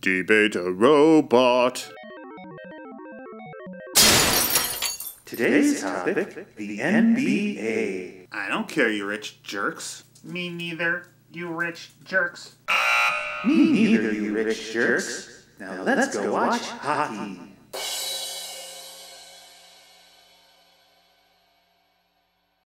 Debate a robot. Today's topic, the NBA. I don't care, you rich jerks. Me neither, you rich jerks. Me neither, you rich jerks. Now let's go watch hockey.